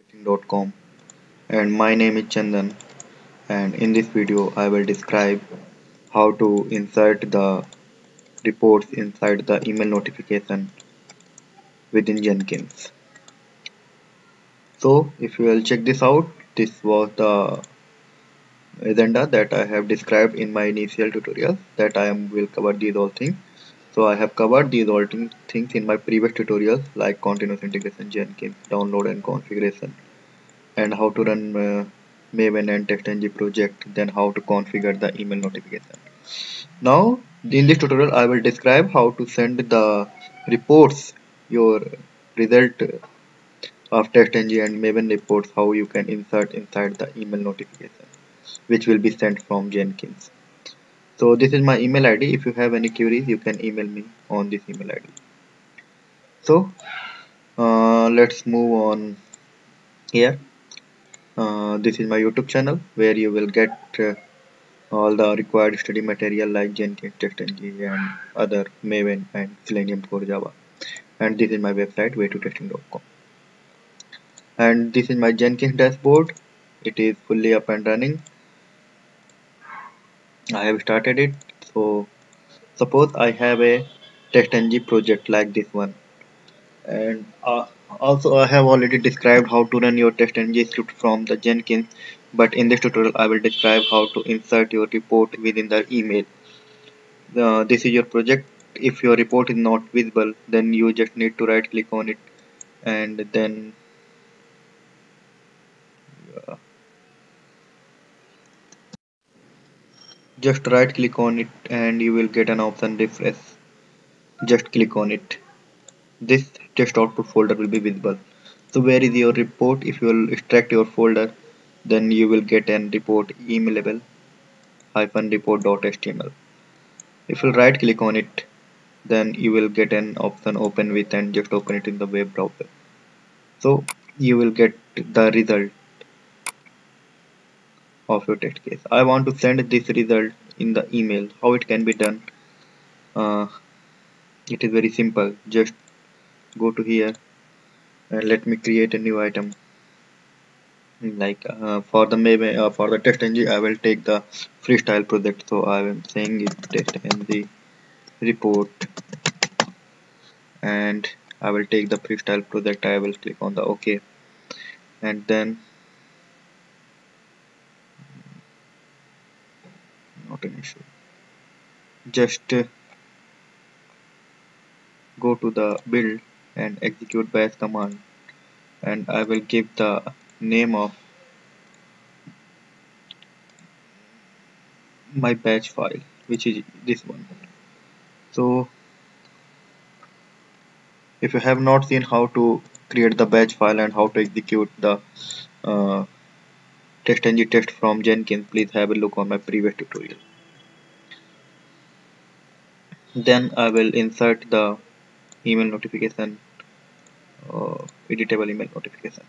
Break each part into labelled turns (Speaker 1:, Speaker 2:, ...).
Speaker 1: Testing.com, and my name is Chandan, and in this video I will describe how to insert the reports inside the email notification within Jenkins. So if you will check this out, this was the agenda that I have described in my initial tutorial that will cover these all things. So I have covered these all things in my previous tutorials like continuous integration, Jenkins, download and configuration, and how to run Maven and TestNG project, then how to configure the email notification. Now, in this tutorial, I will describe how to send the reports, your result of TestNG and Maven reports, how you can insert inside the email notification, which will be sent from Jenkins. So this is my email ID. If you have any queries, you can email me on this email ID. So let's move on here. This is my YouTube channel where you will get all the required study material like Jenkins, TestNG and other Maven and Selenium for Java. And this is my website way2testing.com. And this is my Jenkins dashboard. It is fully up and running. I have started it. So suppose I have a TestNG project like this one. And also I have already described how to run your TestNG script from the Jenkins. But in this tutorial I will describe how to insert your report within the email. This is your project. If your report is not visible, then you just need to right click on it and then uh, just right click on it and you will get an option refresh. Just click on it. This test output folder will be visible. So where is your report? If you will extract your folder, then you will get an report emailable report.html. If you right click on it, then you will get an option open with and just open it in the web browser. So you will get the result of your test case. I want to send this result in the email. How it can be done? Uh, it is very simple. Just go to here and let me create a new item. Like for the maybe for the test ng, I will take the freestyle project. So I am saying it test ng report, and I will take the freestyle project. I will click on the OK, and then not an issue. Just go to the build and execute bash command, and I will give the name of my batch file, which is this one. So if you have not seen how to create the batch file and how to execute the uh, TestNG test from Jenkins, please have a look on my previous tutorial. Then I will insert the email notification, editable email notification.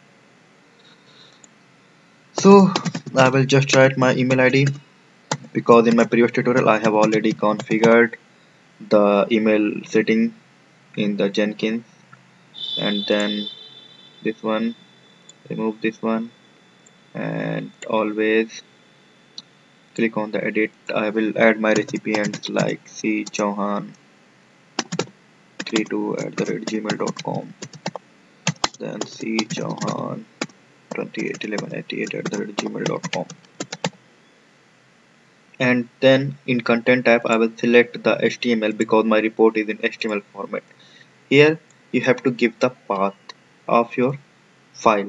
Speaker 1: So I will just write my email ID because in my previous tutorial I have already configured the email setting in the Jenkins, and then this one, remove this one, and always click on the edit. I will add my recipients like C Chauhan 32@gmail.com, then C Chauhan 281188@gmail.com, and then in content type I will select the HTML because my report is in HTML format. Here you have to give the path of your file.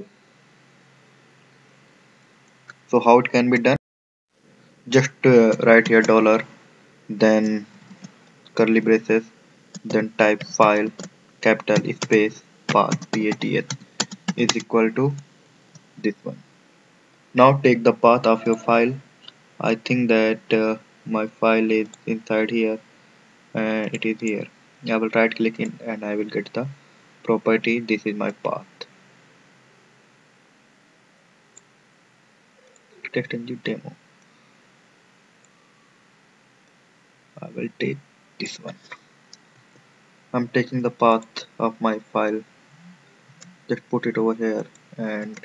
Speaker 1: So how it can be done? Just write here dollar, then curly braces, then type file, capital space path path is equal to this one. Now take the path of your file. I think that my file is inside here and it is here. I will right click in and I will get the property. This is my path. TestNG demo. I will take this one. I'm taking the path of my file. Just put it over here and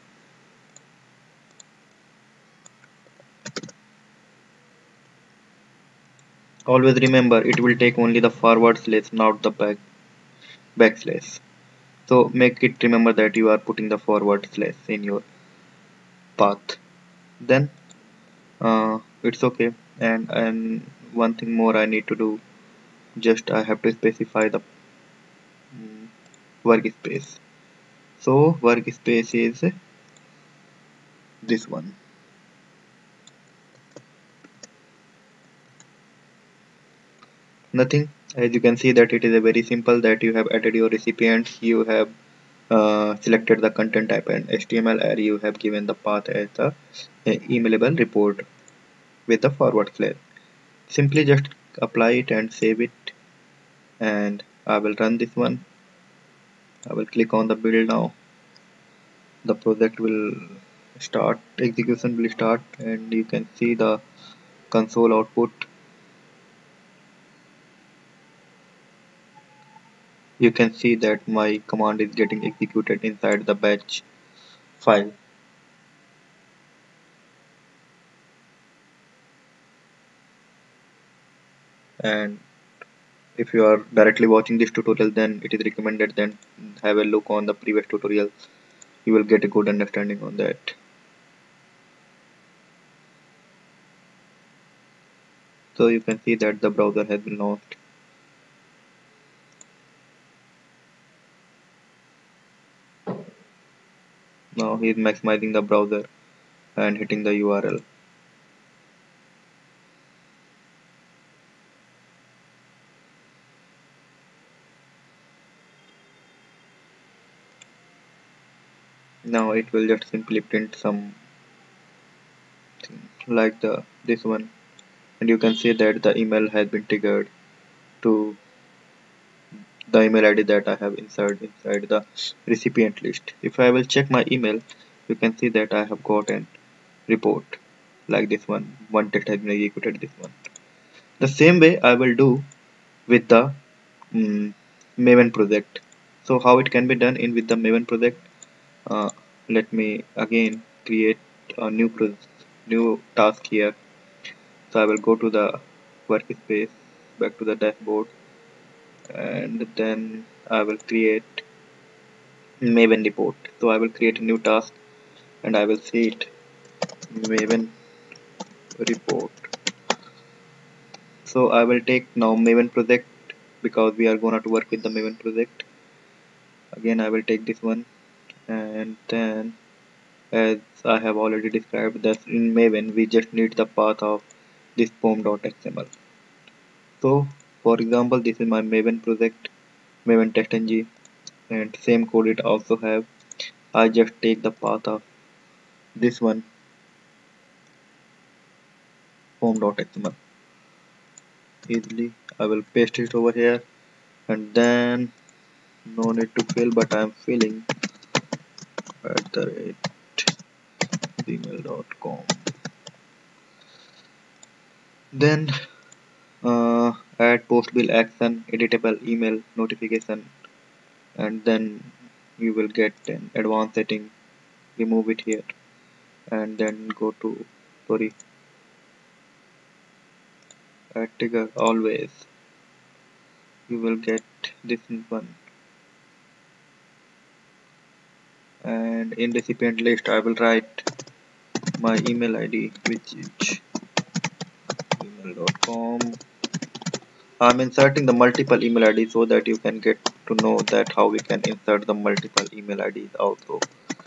Speaker 1: always remember it will take only the forward slash, not the backslash. So make it remember that you are putting the forward slash in your path. Then it's okay. And one thing more I need to do, just I have to specify the mm, workspace. So workspace is this one. Nothing. As you can see that it is a very simple that you have added your recipients, you have selected the content type and HTML, and you have given the path as the emailable report with the forward slash. Simply just apply it and save it, and I will run this one. I will click on the build now. The project will start, execution will start, and you can see the console output. You can see that my command is getting executed inside the batch file. And if you are directly watching this tutorial, then it is recommended then have a look on the previous tutorial. You will get a good understanding on that. So you can see that the browser has been launched. Now he is maximizing the browser and hitting the URL. Now it will just simply print some like this one, and you can see that the email has been triggered to the email ID that I have inserted inside the recipient list. If I will check my email, you can see that I have got an report like this one. One text has been executed. This one. The same way I will do with the Maven project. So how it can be done in with the Maven project? Uh, Let me again create a new task here. So I will go to the workspace, back to the dashboard, and then I will create Maven report. So I will create a new task and I will see it Maven report. So I will take now Maven project because we are gonna to work with the Maven project. Again I will take this one, and then as I have already described that in Maven we just need the path of this pom.xml. So for example, this is my Maven project, Maven testng, and same code it also have. I just take the path of this one pom.xml easily. I will paste it over here, and then no need to fill, but I am filling @gmail.com. Then add post bill action, editable email notification, and then you will get an advanced setting. Remove it here, and then go to sorry add trigger always. You will get this one, and in recipient list I will write my email ID, which is gmail.com. I'm inserting the multiple email ID so that you can get to know that how we can insert the multiple email IDs also,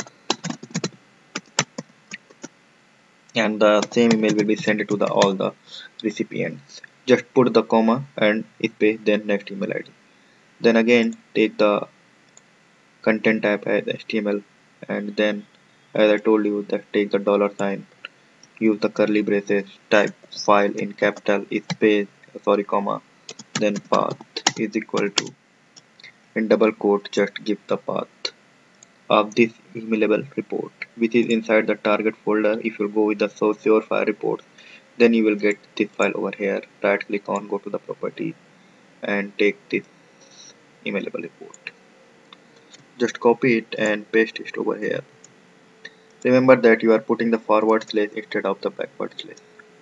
Speaker 1: and the same email will be sent to the all the recipients. Just put the comma and space, then next email ID. Then again take the content type as HTML, and then as I told you that take the dollar sign, use the curly braces, type file in capital space sorry comma, then path is equal to, in double quote just give the path of this emailable report, which is inside the target folder. If you go with the source your file reports, then you will get this file over here. Right click on, go to the properties, and take this emailable report. just copy it and paste it over here. Remember that you are putting the forward slash instead of the backward slash.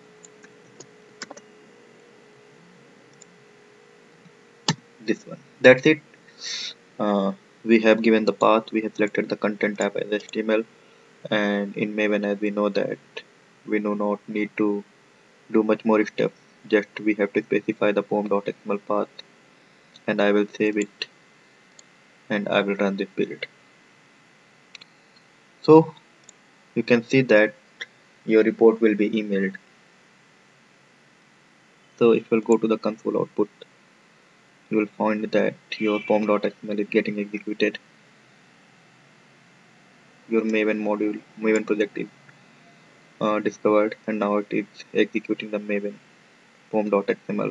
Speaker 1: This one. That's it. Uh, we have given the path, we have selected the content type as HTML, and in Maven, as we know that we do not need to do much more steps. Just we have to specify the pom.xml path, and I will save it and I will run this build. So you can see that your report will be emailed. So if you'll go to the console output, you will find that your pom.xml is getting executed. Your Maven project is discovered, and now it is executing the Maven pom.xml.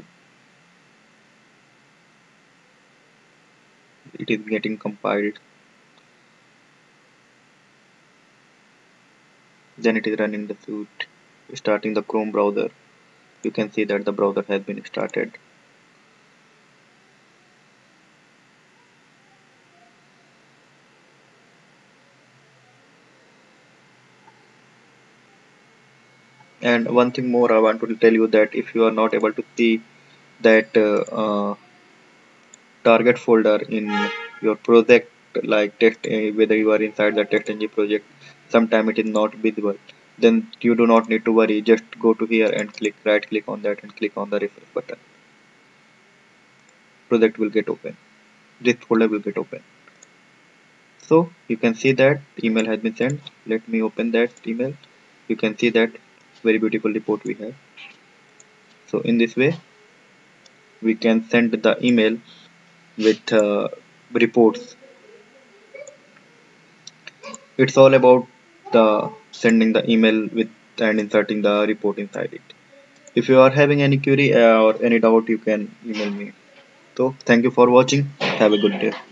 Speaker 1: It is getting compiled, then it is running the suite, starting the Chrome browser. You can see that the browser has been started. And one thing more I want to tell you, that if you are not able to see that target folder in your project, like test, whether you are inside the testng project, sometime it is not visible, then you do not need to worry. Just go to here and right click on that and click on the refresh button. Project will get open, this folder will get open. So you can see that email has been sent. Let me open that email. You can see that very beautiful report we have. So in this way we can send the email with reports. It's all about the sending the email with and inserting the report inside it. If you are having any query or any doubt, you can email me. So thank you for watching. Have a good day.